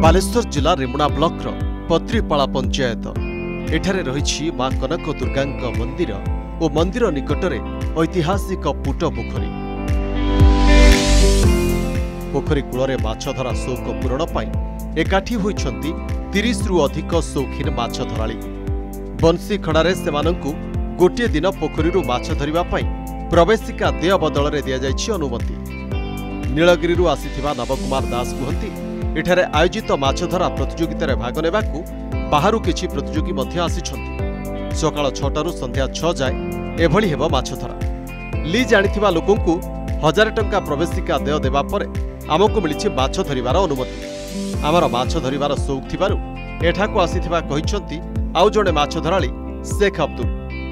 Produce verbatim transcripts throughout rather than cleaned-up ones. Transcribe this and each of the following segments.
बालेश्वर जिला रेमुणा ब्लॉक पत्रीपाड़ा पंचायत एठारे रही मां कनक दुर्गा मंदिर और मंदिर निकटरे ऐतिहासिक पुट पोखरी पोखरी कूल माछ धरा शौक पूरण पाई एकाठी होइछंती तीस रु अधिक शौकीन माछ धराली। बंसी खड़ारे सेमानंकु गोटे दिन पोखरी माछ धरिबा पाई प्रवेशिका देय बदल में दि जाइछि अनुमति। नीलगिरी आसीथिबा नवकुमार दास कहती एठारे आयोजित माछ धरा प्रतियोगितार भाग नेबाकू बाहरु किछि प्रतियोगी मध्य आसिछंती। सकाळ छटारू संध्या छ जाए एभली हेबो माछ धरा। ली जानिथिबा लोकंकु हजार टंका प्रवेशिका देय देबा परे आमको मिलिछि माछ धरिबार अनुमति। आमर माछ धरिबार शौक थिबारु एठाकू आसिथिबा कहिछंती आउ जणे माछ धराली शेख अब्दुल।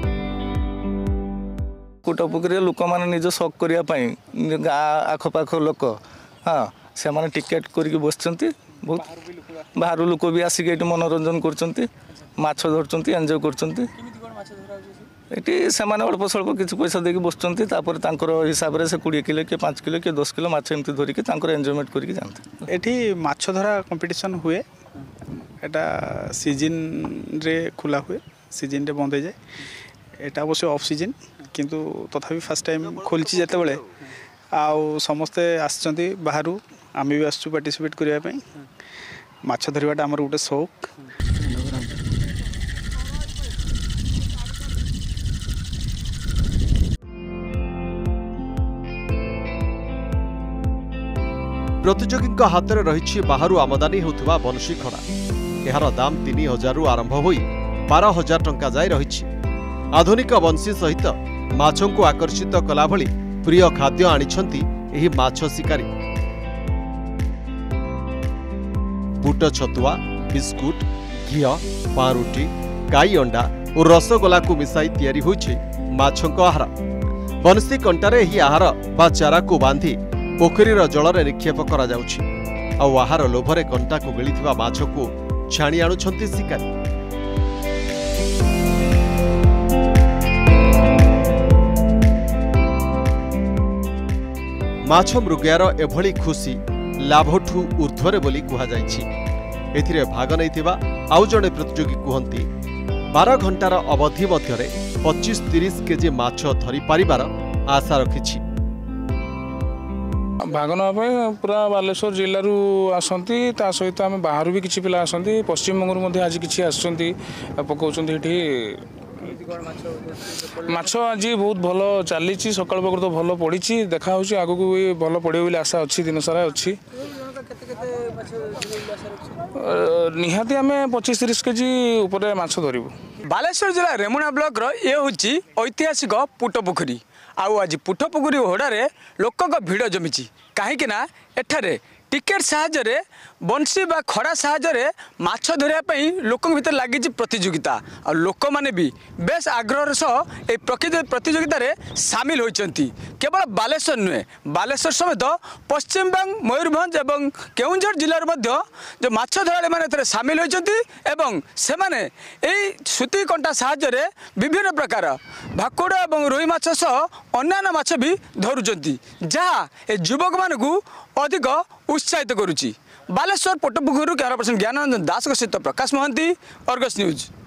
कुटपुकुरी लोक मैंने निज शौक करने गाँ आखपाख लोक हाँ से मैंने टिकेट करके बस बहुत बाहर लोक भी आसिक ये मनोरंजन कर धरती एंजय कर अल्प स्वल्प किसी पैसा देके बस हिसाब से कोड़े किलो कि पाँच किलो कि दस किलो माछ एमती धरिकी एंजयमेंट करके जाते। ये माछ धरा कंपटीशन हुए एटा सीजन रे खुला हुए सीजन रे बंद हो जाए एटा अवश्य ऑफ सीजन किंतु तथापि फास्ट टाइम खोलची जेते बेले आउ समस्ते आछंती बाहरु आम भी आसु पार्टिसिपेट करिया पई माछ धरिबाटा हमर गोटे शौक। प्रतियोगी हाथ में रही बाहर आमदानी होता बंशी खड़ा यार दाम तीन हजार आरंभ हो बारह हजार टंका जाए रही। आधुनिक बंशी सहित माछों को आकर्षित कला भली प्रिय खाद्य आनिछंती एही माछ शिकारी। बुट छतुआ बिस्कुट घी पाउरुटी गाई अंडा और रसगोला को मिसाई तैयारी होइछे माछों आहार। बंशी कंटारे एही आहार बा चारा को बांधी पोखरीर जल निक्षेप करा जाउछि आउ आहार लोभरे कंटा को गिलिथिबा माछ को छाणी आनुछंती शिकारी। माछ मृगयार एभली खुशी लाभठू ऊर्ध्वरे बोली कुहाଯାଇଛି। एथिरे भाग नैथिबा आउ जणे प्रतियोगी कहंती बारह घंटार अवधि मध्यरे पच्चीस तीस केजी माछ धरी पारिबार आशा रखिछि। भाग नापे पूरा बालेश्वर जिलू आसती सहित आम बाहर भी किसी पिला आसती पश्चिम बंगू आज कि आसती पकाउछंती एठी माछ आज बहुत भल चली सकाल पाखर तो भल पड़ी देखा आग को भी भल पड़े बोली आशा अच्छी दिन सारा अच्छी निहाती आम पच्चीस तीस केजी उपर माछ धरबू। बालेश्वर जिला रेमुणा ब्लॉक ये हूँ ऐतिहासिक पुट पोखरी आउ आज पुट पोखरी होड़े लोक भिड़ जमी कहीं एठारे टिकेट साहाय्य बंशी बा खड़ा साहाय्य माछ धरिया लोक भीतर लगी प्रतियोगिता और लोक मैंने भी बेस आग्रह सह ए प्रतियोगिता सामिल होती। केवल बालेश्वर नुहे बालेश्वर समेत पश्चिमबंग मयूरभंज और केउंझर जिलार जो माछ धराली मैंने सामिल होती से माने सूती कंटा साहाय्य विभिन्न प्रकार भाकुड़ा और रोही माछ सह अन्य माछ भी धरुंच जहाँ ए युवक मानू अधिक उत्साहित करुच्ची। बालेश्वर पोटपोखरी कैमरा पर्सन ज्ञानानंदन दास सहित प्रकाश महांती, अर्गस न्यूज।